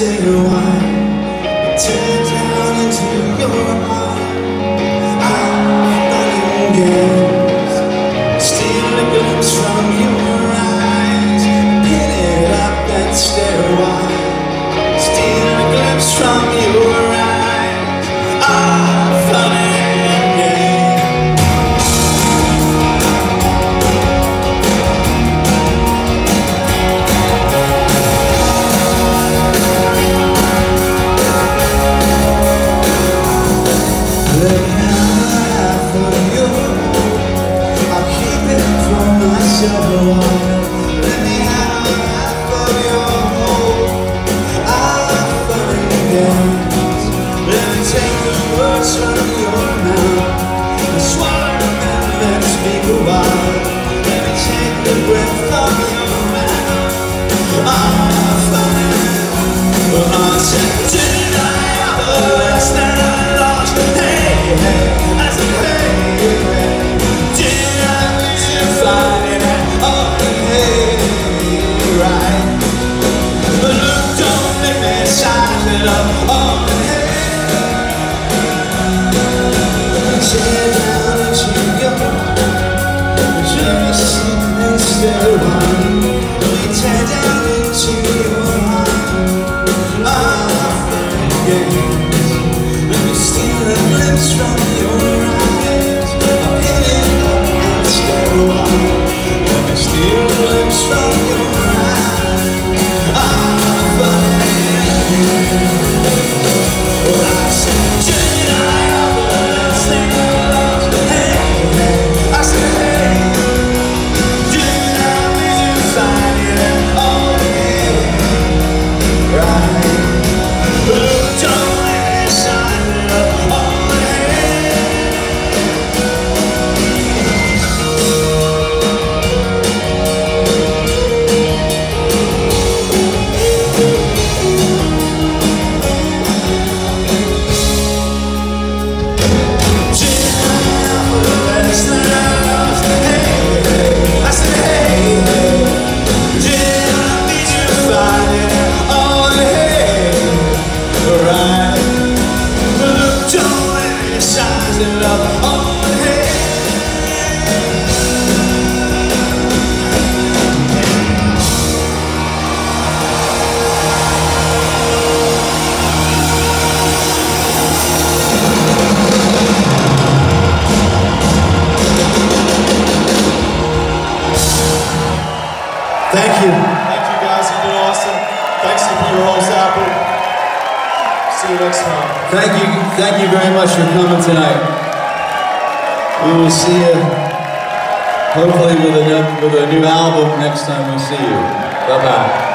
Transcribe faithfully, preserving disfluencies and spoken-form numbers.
stay a while. You turn down into your heart. I'm running games, steal a glimpse from your eyes. Pin it up and stay a while. Steal a glimpse from your eyes. I'm running games. Let me have for you. I'll keep it for myself a while. Let me have for you. I'll find dance. Let me take the words from your mouth and swallow them and let's speak a while. Let me take the breath from your mouth. I'll find. Well, I said, did I ever last night I lost? Hey, hey, I said, hey, hey, did I really find it? Oh, hey, right. But look, don't make me size it up. Oh, hey, sit down into your just and stay a while. We tear down into your heart. Let me steal a glimpse from your eyes. I'll pin it up and stay a while. Let me steal a glimpse from your eyes. I'm fine. Well, I said, did I ever last thing I lost? Hey, hey, I said, hey, did I really find it? Oh, hey, right. Look, don't let me sign it up. Oh, thank you. Thank you guys, you've been awesome. Thanks to your host, Apple. See you next time. Thank you, thank you very much for coming tonight. We will see you, hopefully with a, with a new album next time we see you. Bye-bye.